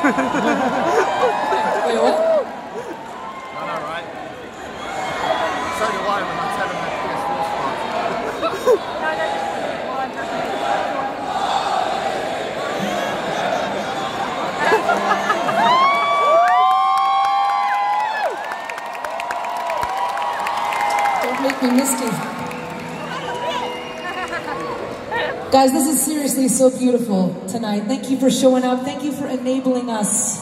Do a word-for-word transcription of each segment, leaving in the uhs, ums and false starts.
Wait, what? I know, right? So do I when I tell them that P S four's fast. Don't make me misty. Guys, this is seriously so beautiful tonight. Thank you for showing up. Thank you for enabling us.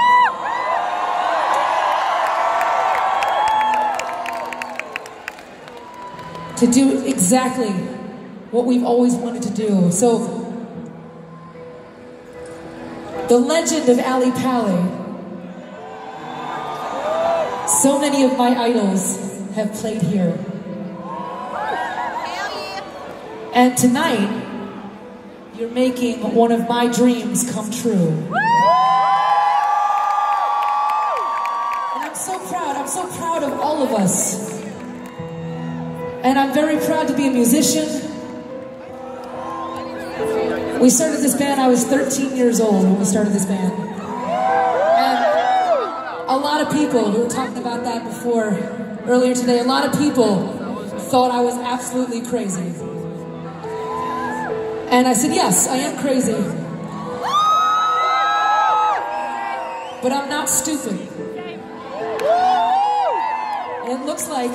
To do exactly what we've always wanted to do. So, the legend of Ali Paley. So many of my idols have played here. And tonight, you're making one of my dreams come true. And I'm so proud, I'm so proud of all of us. And I'm very proud to be a musician. We started this band, I was thirteen years old when we started this band. And a lot of people, we were talking about that before, earlier today, a lot of people thought I was absolutely crazy. And I said, yes, I am crazy. But I'm not stupid. And it looks like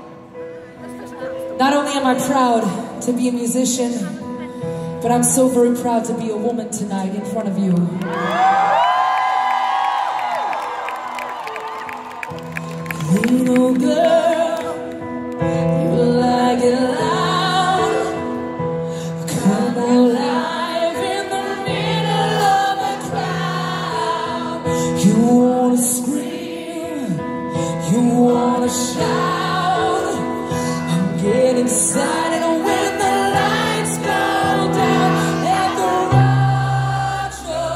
not only am I proud to be a musician, but I'm so very proud to be a woman tonight in front of you. Little girl, you like it loud. Come alive in the middle of a crowd. You wanna scream, you wanna shout. I'm getting excited when the lights go down at the rock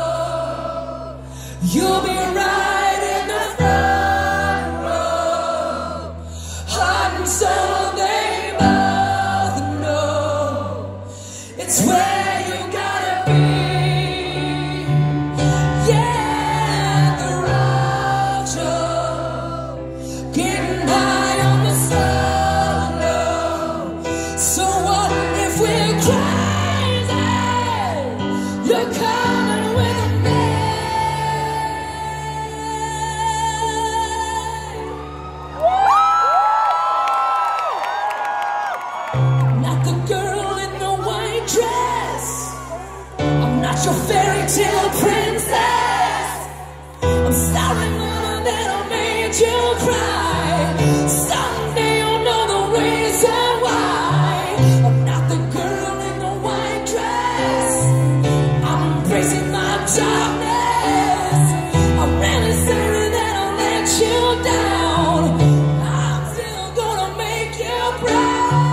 show. You'll be right in the front row. Heart and soul, they both know it's where you gotta be. Yeah, the rock show, getting high on the solo. So what if we're crazy? You're coming with me. Not the girl in the white dress. I'm not your fairy tale princess. I'm sorry, mama, that I made you cry. Someday you'll know the reason why. I'm not the girl in the white dress. I'm embracing my darkness. I'm really sorry that I let you down. I'm still gonna make you proud.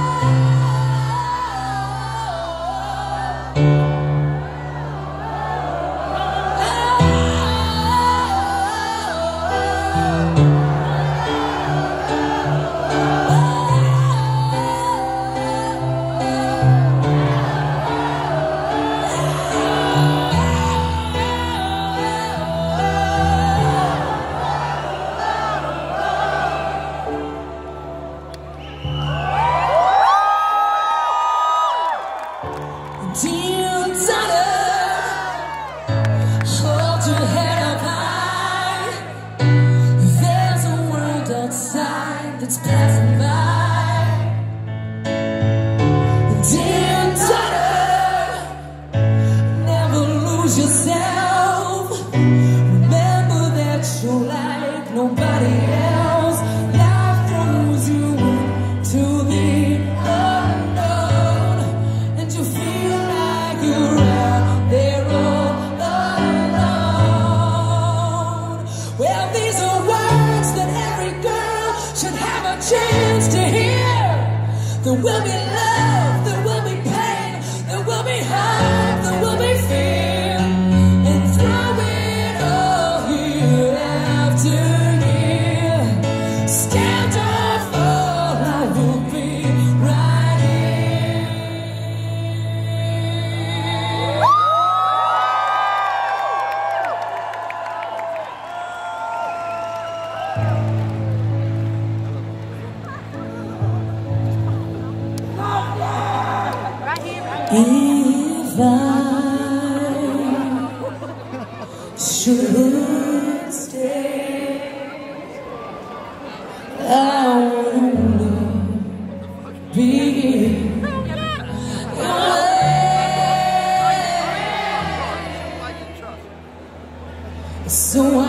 Dear daughter, hold your head up high. There's a world outside that's passing by. Dear daughter, never lose yourself. Remember that you're like nobody else. Life throws you to the unknown, and you feel like If I should stay, I wanna be so I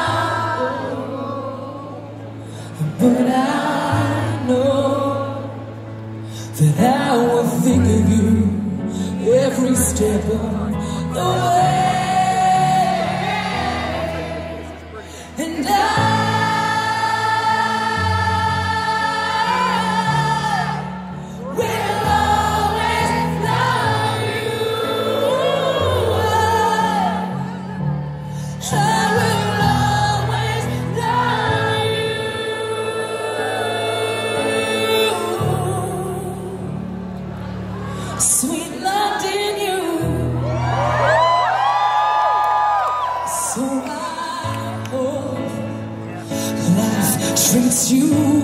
but I know that I will think of you every step of the way, and I will always love you. I will always love you. Sweet love in you. So I hope life treats you